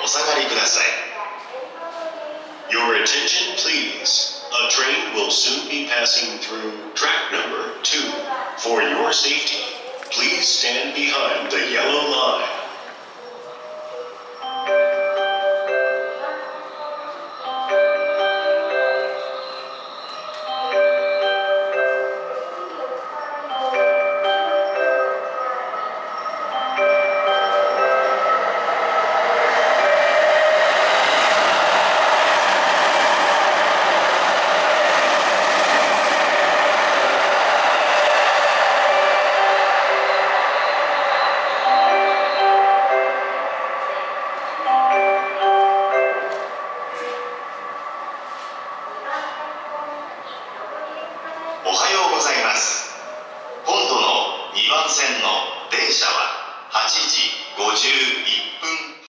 お下がりください。Your attention, please. A train will soon be passing through track number 2. For your safety, please stand behind the yellow line.